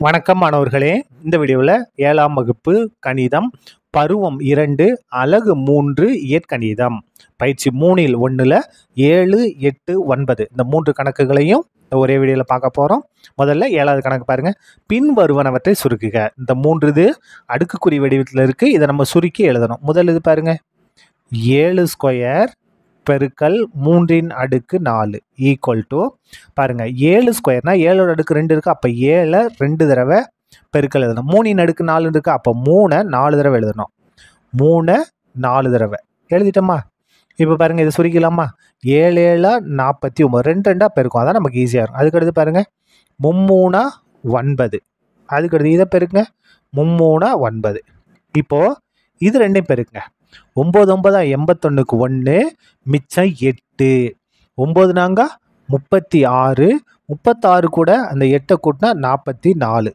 வணக்கம் மாணவர்களே. இந்த வீடியோவில் 7ஆம் வகுப்பு கணிதம் பருவம் 2 அலகு 3 இயற்கணிதம் பயிற்சி 3ல் 1ல் 7, 8, 9 இந்த 3 கணக்குகளையும் ஒரே வீடியோவில் பார்க்க போகிறோம். முதல்ல 7வது கணக்கு பாருங்கள். பின் வருவனவற்றை சுருக்குக. இந்த 3 இது அடுக்குக்குறி வடிவத்தில் இருக்குது. இதை நம்ம சுருக்கி எழுதணும். முதல் இது பாருங்கள், 7 ஸ்கொயர் பெருக்கல் 3 அடுக்கு 4 ஈக்குவல் டு பாருங்கள், 7 ஸ்கொயர்னா 7 அடுக்கு 2 இருக்குது. அப்போ 7 2 தடவை பெருக்கல் எழுதணும். 3 அடுக்கு 4 இருக்குது. அப்போ 3 4 தடவை எழுதணும். 3 4 தடவை எழுதிட்டோமா? இப்போ பாருங்கள், இதை சுருக்கலாமா? 7 7 49 2 2 பெருக்கும். அதான் நமக்கு ஈஸியாக இருக்கும். அதுக்கடுத்து பாருங்கள், 3 9. அதுக்கடுத்து இதை பெருக்குங்க, 3 9. இப்போது இது ரெண்டையும் பெருக்குங்க. 9 9 81க்கு 1 மிச்சம் 8. 9 4 36. 36 கூட அந்த 8 கூட்டினா 44.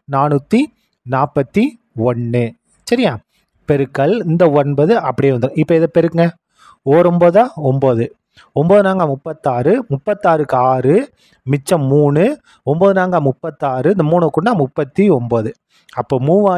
441. சரியா? பெருக்கல் இந்த 9 அப்படியே வந்துடும். இப்போ இதை பெருக்குங்க. 9 9. 9 4 36. 36க்கு 6 மிச்சம் 3. 9 4 36. இந்த 3 கூட்டினா 39. அப்போ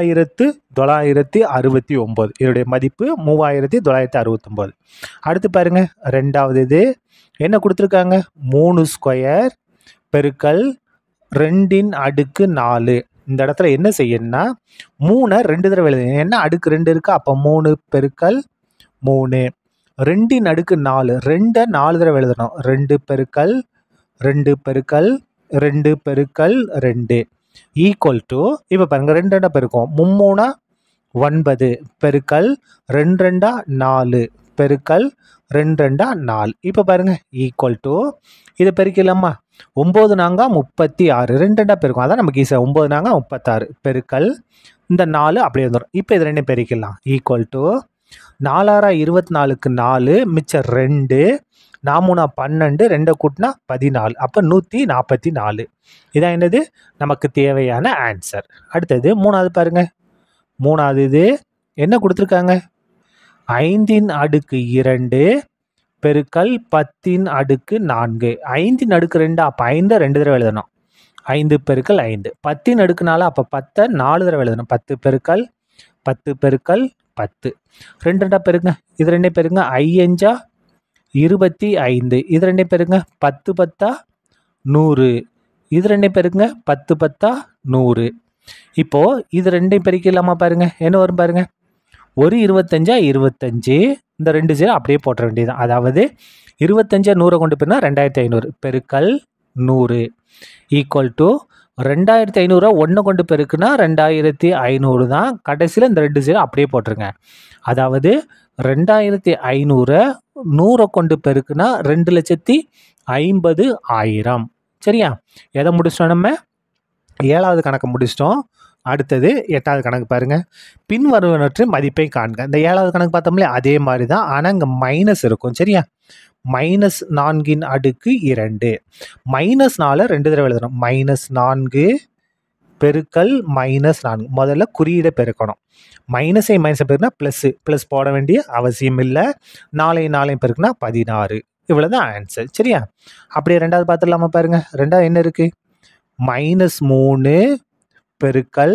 3969. இதனுடைய மதிப்பு 3969. அடுத்து பாருங்க, ரெண்டாவது இது என்ன கொடுத்துருக்காங்க? 3 ஸ்கொயர் பெருக்கல் 2 அடுக்கு 4. இந்த இடத்துல என்ன செய்யணும்னா 3 2 தடவை எழுதுங்க. என்ன அடுக்கு 2 இருக்கு. அப்போ 3 பெருக்கல் 3. 2 அடுக்கு 4. 2 4 தடவை எழுதணும். 2 பெருக்கல் 2 பெருக்கல் 2 பெருக்கல் 2 ஈக்குவல் டு, இப்போ பாருங்க, 2 2 பெருக்கும். 3 9 பெருக்கல் 2 2 4 பெருக்கல் 2 2 4. இப்போ பாருங்க ஈக்குவல் டு, இதை பெருக்கலாமா? 9 4 36. 2 2 பெருக்கும். அதான் நமக்கு ஈஸியாக 9 4 36 பெருக்கல் இந்த 4 அப்படியே வந்துடும். இப்போ இது ரெண்டையும் பெருக்கலாம். ஈக்குவல் டு 4 24க்கு 4 மிச்சம் 2. 4 12. 2 கூட்டினா 14. அப்போ 144. இதான் என்னது நமக்கு தேவையான ஆன்சர். அடுத்தது மூணாவது பாருங்க. மூணாவது இது என்ன கொடுத்துருக்காங்க? 5 அடுக்கு 2 பெருக்கல் 10 அடுக்கு 4. 5 அடுக்கு 2. அப்போ 5 2 தடவை எழுதணும். 5 பெருக்கல் 5. 10 அடுக்கு 4. அப்போ 10 4 தடவை எழுதணும். 10 பெருக்கல் 10 பெருக்கல் 10. 2 2 பெருங்க. இது ரெண்டே பெருங்க. 5 25. இது ரெண்டே பெருங்க. 10 10 100. இது ரெண்டையும் பெருக்குங்க. 10 10 100. இப்போ இது ரெண்டையும் பெருக்கலாமா? பாருங்க என்ன வரும் பாருங்க. ஒரு 25 25. இந்த 2 0 அப்படியே போட்ட வேண்டியதுதான். அதாவது 25 100 கொண்டு போனா 2500 பெருக்கல் 100 ஈக்குவல் டு 2500 1 கொண்டு பெருக்குனா 2500 தான். கடைசியில் இந்த 2 0 அப்படியே போட்டுருங்க. அதாவது 2500 100 கொண்டு பெருக்குனா 2,50,000. சரியா? எதை முடிச்சிட்டோம்? நம்ம 7வது கணக்கு முடிச்சிட்டோம். அடுத்தது 8வது கணக்கு பாருங்க. பின் வருவனவற்றின் மதிப்பை காண்க. இந்த 7வது கணக்கு பார்த்தோம்ல, அதே மாதிரி தான். ஆனால் இங்கே மைனஸ் இருக்கும். சரியா? -4 அடுக்கு 2. -4 2 தடவை எழுதணும். -4 பெருக்கல் -4. முதல்ல குறியீடை பெருக்கணும். மைனஸை மைனஸை பெருக்கினா ப்ளஸ் போட வேண்டிய அவசியம் இல்லை. 4 பெருக்குனா 16. இவ்வளோதான் ஆன்சர். சரியா? அப்படியே ரெண்டாவது பார்த்துடலாமா? பாருங்க, ரெண்டாவது என்ன இருக்கு? -3 பெருக்கல்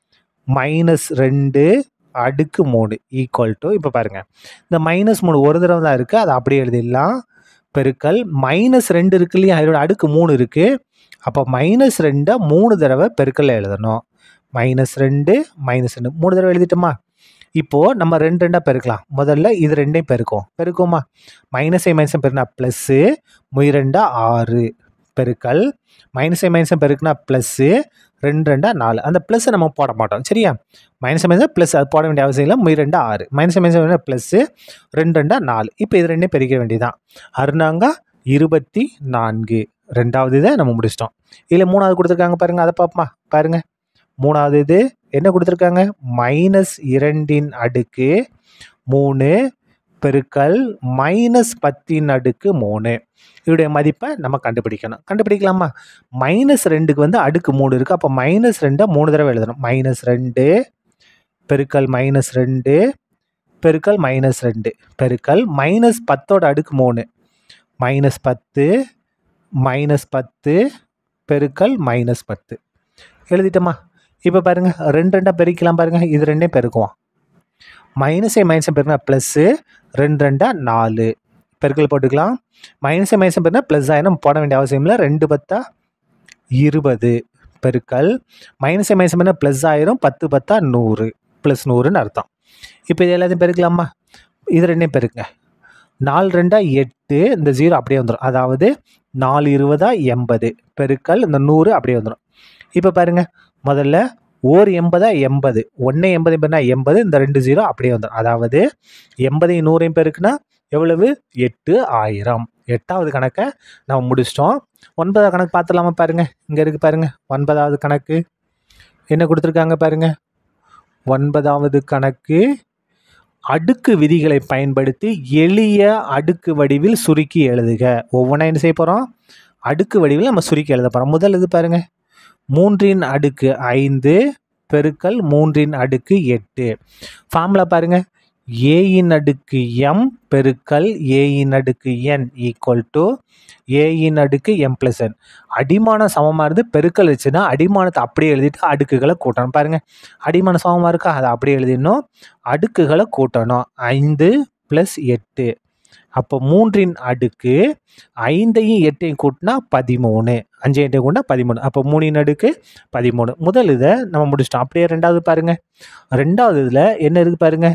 -2 அடுக்கு 3 ஈக்குவல் டு, இப்போ பாருங்க, இந்த -3 ஒரு தடவை தான் இருக்குது. அதை அப்படியே எழுதிடலாம். பெருக்கல் -2 இருக்கு இல்லையா, அதோட அடுக்கு 3 இருக்குது. அப்போ -2 3 தடவை பெருக்கல் எழுதணும். -2 -2 3 தடவை எழுதிட்டோமா? இப்போது நம்ம 2 2 பெருக்கலாம். முதல்ல இது ரெண்டையும் பெருக்குமா? மைனஸை மைனஸை பெருக்கினா ப்ளஸ்ஸு 2 6 பெருக்கல் மைனஸை மைனஸை பெருக்கினா ப்ளஸ்ஸு 2 2 4. அந்த ப்ளஸ்ஸை நம்ம போட மாட்டோம். சரியா? மைனஸை மைனஸ் ப்ளஸ் அது போட வேண்டிய அவசியம் இல்லை. 2 6 மைனஸை மைனஸ் ப்ளஸ்ஸு 2 2 4. இப்போ இது ரெண்டையும் பெருக்க வேண்டியதான். 6 24. ரெண்டாவது இதை நம்ம முடிச்சிட்டோம். இதில் மூணாவது கொடுத்துருக்காங்க பாருங்கள், அதை பார்ப்போமா? பாருங்கள், மூணாவது இது என்ன கொடுத்துருக்காங்க? -2 அடுக்கு 3 பெருக்கல் -10 அடுக்கு 3. இதோடைய மதிப்பை நம்ம கண்டுபிடிக்கணும். கண்டுபிடிக்கலாமா? -2க்கு வந்து அடுக்கு 3 இருக்குது. அப்போ -2 3 தடவை எழுதணும். -2 பெருக்கல் -2 பெருக்கல் -2 பெருக்கல் -10 அடுக்கு 3. -10 -10 பெருக்கல் -10 எழுதிட்டோமா? இப்போ பாருங்க 2 2 பெருக்கலாம் பாருங்க, இது ரெண்டையும் பெருக்குவோம். மைனஸை பெருக்கினா ப்ளஸ்ஸு 2 2 4 பெருக்கல் போட்டுக்கலாம். மைனஸை பெருக்கினா ப்ளஸ் ஆயிரம் போட வேண்டிய அவசியம் இல்லை. 2 10 20 பெருக்கல் மைனஸை பெருக்கினா ப்ளஸ் ஆயிரம் 10 10 100 ப்ளஸ் 100ன்னு அர்த்தம். இப்போ இது எல்லாத்தையும் பெருக்கலாமா? இது ரெண்டையும் பெருக்குங்க. 4 2 8 இந்த 0 அப்படியே வந்துடும். அதாவது 4 20 80 பெருக்கல் இந்த 100 அப்படியே வந்துடும். இப்போ பாருங்க, முதல்ல ஓர் 80 80 1 80 பெருனா 80 இந்த 2 0 அப்படியே வந்துடும். அதாவது 80 100 பெருக்குனா எவ்வளவு? 8000. 8வது கணக்கை நம்ம முடிச்சிட்டோம். 9வது கணக்கு பார்த்துலாமா? பாருங்க, இங்கே இருக்கு பாருங்க. 9வது கணக்கு என்ன கொடுத்துருக்காங்க பாருங்க. 9வது கணக்கு அடுக்கு விதிகளை பயன்படுத்தி எளிய அடுக்கு வடிவில் சுருக்கி எழுதுக. ஒவ்வொன்றா என்ன செய்ய போகிறோம்? அடுக்கு வடிவில் நம்ம சுருக்கி எழுத போகிறோம். முதல் இது பாருங்க, 3 அடுக்கு 5 பெருக்கல் 3 அடுக்கு 8. ஃபார்முலா பாருங்க, a அடுக்கு m பெருக்கல் a அடுக்கு n ஈக்குவல் டு a அடுக்கு m + n. அடிமான சமமாக இருந்து பெருக்கல் வச்சுன்னா அடிமானத்தை அப்படியே எழுதிட்டு அடுக்குகளை கூட்டணும். பாருங்க, அடிமான சமமாக இருக்கா, அதை அப்படியே எழுதிடணும். அடுக்குகளை கூட்டணும். 5 + 8. அப்போ 3 அடுக்கு 5ஐயும் 8ஐயும் கூட்டினா 13. 5 8 கூட்டினா 13. அப்போ 3 அடுக்கு 13. முதல் இதை நம்ம முடிச்சிட்டோம். அப்படியே ரெண்டாவது பாருங்க. ரெண்டாவது இதில் என்ன இருக்கு பாருங்க,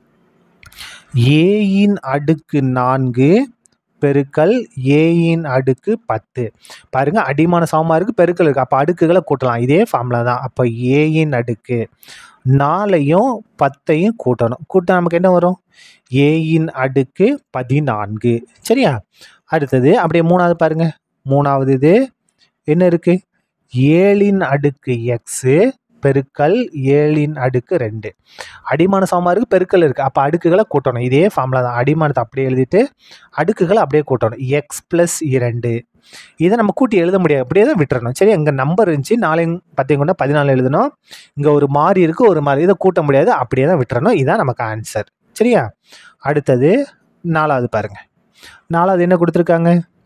a அடுக்கு 4 பெருக்கல் a அடுக்கு 10. பாருங்க, அடிமான சமமாக இருக்குது, பெருக்கல் இருக்குது. அப்போ அடுக்குகளை கூட்டலாம். இதே ஃபார்முலா தான். அப்போ a அடுக்கு 4ஐயும் 10ஐயும் கூட்டணும். கூட்ட நமக்கு என்ன வரும்? a அடுக்கு 14. சரியா? அடுத்தது அப்படியே மூணாவது பாருங்க. மூணாவது இது என்ன இருக்கு? 7 அடுக்கு x பெருக்கல் 7 அடுக்கு 2. அடிமான சமமாக இருக்குது, பெருக்கல் இருக்குது. அப்போ அடுக்குகளை கூட்டணும். இதே ஃபார்முலா தான். அடிமானத்தை அப்படியே எழுதிட்டு அடுக்குகளை அப்படியே கூட்டணும். x + 2. இதை நம்ம கூட்டி எழுத முடியாது, அப்படியே தான் விட்டுறணும். சரி, இங்கே நம்பர் இருந்துச்சு, 4 10 கொண்டா 14 எழுதணும். இங்கே ஒரு மாறி இருக்குது, ஒரு மாறி, இதை கூட்ட முடியாது, அப்படியே தான் விட்டுறணும். இதுதான் நமக்கு ஆன்சர். சரியா? அடுத்தது 4வது பாருங்க. 4வது என்ன கொடுத்துருக்காங்க?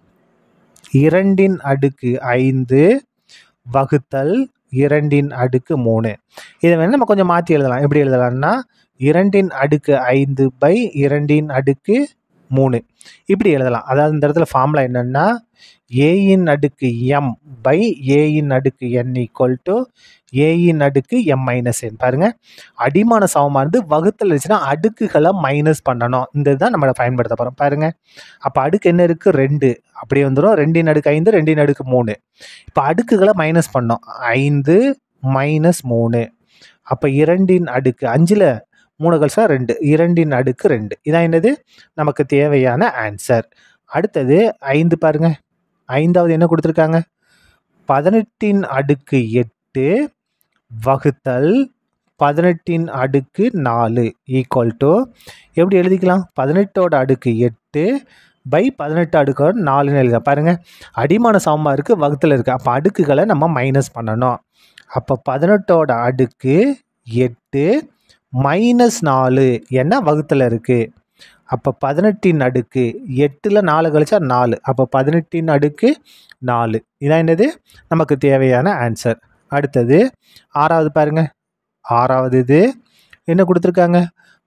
2 அடுக்கு 5 வகுத்தல் 2 அடுக்கு 3. இதை வேணால் நம்ம கொஞ்சம் மாற்றி எழுதலாம். எப்படி எழுதலாம்னா 2 அடுக்கு 5 / 2 அடுக்கு 3 இப்படி எழுதலாம். அதாவது இந்த இடத்துல ஃபார்முலா என்னன்னா a அடுக்கு m / a அடுக்கு n ஈக்குவல் டு a அடுக்கு m - n. பாருங்க, அடிமான சமமாக இருந்து வகுத்தல் இருந்துச்சுன்னா அடுக்குகளை மைனஸ் பண்ணணும். இந்த இதுதான் நம்ம பயன்படுத்த போகிறோம். பாருங்க, அப்போ அடுக்கு என்ன இருக்குது? 2 அப்படியே வந்துடும். 2 அடுக்கு 5 2 அடுக்கு 3. இப்போ அடுக்குகளை மைனஸ் பண்ணோம். 5 - 3. அப்போ 2 அடுக்கு 5ல் 3 கழிச்சா 2. 2 அடுக்கு 2. இதான் என்னது? நமக்கு தேவையான ஆன்சர். அடுத்தது 5 பாருங்க. 5வது என்ன கொடுத்துருக்காங்க? 18 அடுக்கு 8 வகுத்தல் 18 அடுக்கு 4 ஈக்குவல் டு எப்படி எழுதிக்கலாம்? 18ஓட அடுக்கு 8 / 18 அடுக்கு 4ன்னு எழுதலாம். பாருங்க, அடிமான சமமாக இருக்குது, வகுத்தில் இருக்குது. அப்போ அடுக்குகளை நம்ம மைனஸ் பண்ணணும். அப்போ 18ஓட அடுக்கு 8 - 4 என்ன வகுத்தில் இருக்குது. அப்போ 18 அடுக்கு 8ல் 4 கழிச்சா 4. அப்போ 18 அடுக்கு 4. இதான் என்னது? நமக்கு தேவையான ஆன்சர். அடுத்தது 6வது பாருங்க. 6வது இது என்ன கொடுத்துருக்காங்க?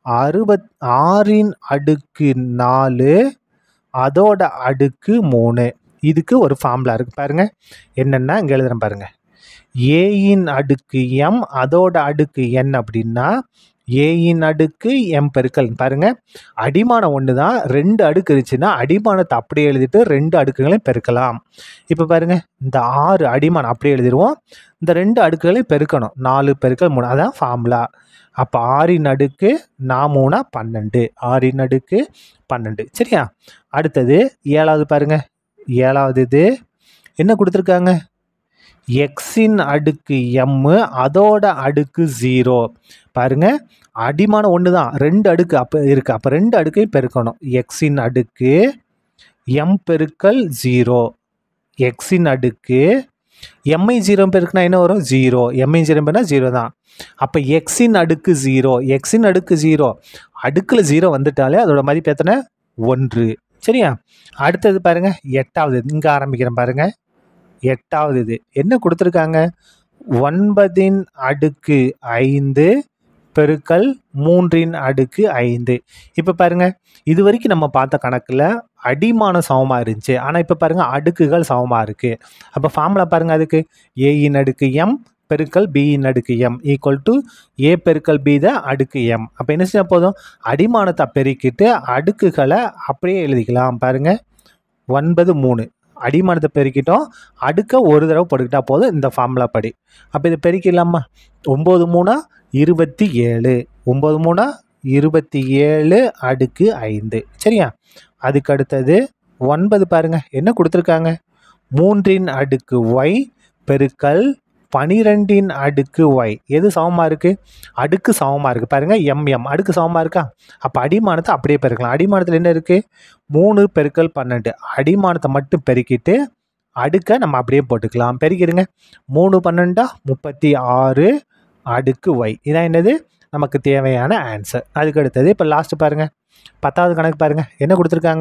6 அடுக்கு 4 அதோட அடுக்கு 3. இதுக்கு ஒரு ஃபார்முலா இருக்குது பாருங்க. என்னென்னா இங்கே எழுதுறேன் பாருங்க. a அடுக்கு m அதோட அடுக்கு n அப்படின்னா a அடுக்கு m பெருக்கல். பாருங்க, அடிமானம் ஒன்று தான், 2 அடுக்கு இருந்துச்சுன்னா அடிமானத்தை அப்படியே எழுதிட்டு 2 அடுக்குகளையும் பெருக்கலாம். இப்போ பாருங்க, இந்த 6 அடிமானம் அப்படியே எழுதிடுவோம். இந்த 2 அடுக்குகளையும் பெருக்கணும். 4 பெருக்கல் 3 அதான் ஃபார்முலா. அப்போ 6 அடுக்கு 4 3 12. 6 அடுக்கு 12. சரியா? அடுத்தது 7வது பாருங்க. 7வது இது என்ன கொடுத்துருக்காங்க? x அடுக்கு m அதோட அடுக்கு 0. பாருங்க, அடிமானம் ஒன்று தான், 2 அடுக்கு அப்போ இருக்குது. அப்போ 2 அடுக்கையும் பெருக்கணும். x அடுக்கு m பெருக்கல் 0. x அடுக்கு m 0 பெருக்குனா என்ன வரும்? 0. m 0 பெருனா 0 தான். அப்போ x அடுக்கு 0. x அடுக்கு 0 அடுக்கில் 0 வந்துட்டாலே அதோட மதிப்பு எத்தனை? 1. சரியா? அடுத்தது பாருங்க 8வது. இங்கே ஆரம்பிக்கிறேன் பாருங்க. 8வது இது என்ன கொடுத்துருக்காங்க? 9/5 பெருக்கல் 3/5. இப்போ பாருங்க, இது வரைக்கும் நம்ம பார்த்த கணக்கில் அடிமானம் சமமாக இருந்துச்சு. ஆனால் இப்போ பாருங்க அடுக்குகள் சமமாக இருக்கு. அப்போ ஃபார்முலா பாருங்க, அதுக்கு a/m பெருக்கல் b/m ஈக்குவல் டு a பெருக்கல் b த அடுக்கு m. அப்போ என்ன செய்ய போதும், அடிமானத்தை பெருக்கிட்டு அடுக்குகளை அப்படியே எழுதிக்கலாம். பாருங்க 9 அடிமானத்தை பெருக்கிட்டோம், அடுக்க ஒரு தடவை போட்டுக்கிட்டா போதும் இந்த ஃபார்முலா படி. அப்போ இதை பெருக்கிடலாமா? 9 3 27 9 3 27/5. சரியா? அதுக்கு அடுத்தது 9 பாருங்க என்ன கொடுத்துருக்காங்க, 3/y பெருக்கல் 12/y. எது சமமாக இருக்குது? அடுக்கு சமமாக இருக்குது. பாருங்கள் mm அடுக்கு சமமாக இருக்கா? அப்போ அடிமானத்தை அப்படியே பெருக்கலாம். அடிமானத்தில் என்ன இருக்குது? 3 பெருக்கல் 12. அடிமானத்தை மட்டும் பெருக்கிட்டு அடுக்கை நம்ம அப்படியே போட்டுக்கலாம். பெருக்கிடுங்க. 3 12 36 அடுக்கு y. இதான் என்னது நமக்கு தேவையான ஆன்சர். அதுக்கு அடுத்தது இப்போ லாஸ்ட் பாருங்கள், 10வது கணக்கு பாருங்கள் என்ன கொடுத்துருக்காங்க,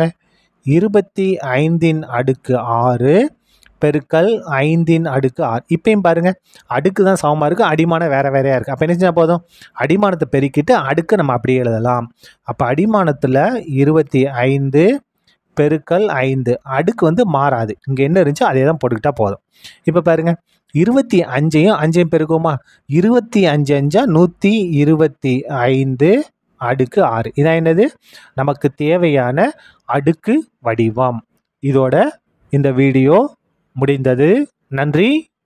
25/6 பெருக்கல் 5/6. இப்பயும் பாருங்க அடுக்கு தான் சமமாக இருக்குது, அடிமானம் வேற வேறையாக இருக்குது. அப்போ என்ன செஞ்சால் போதும், அடிமானத்தை பெருக்கிட்டு அடுக்கு நம்ம அப்படியே எழுதலாம். அப்போ அடிமானத்தில் 25 பெருக்கல் 5 அடுக்கு வந்து மாறாது, இங்கே என்ன இருந்துச்சோ அதே தான் போட்டுக்கிட்டா போதும். இப்போ பாருங்க 25ஐயும் பெருக்குமா, 25 5 125 அடுக்கு 6. இதான் என்னது நமக்கு தேவையான அடுக்கு வடிவம். இதோட இந்த வீடியோ முடிந்தது. நன்றி.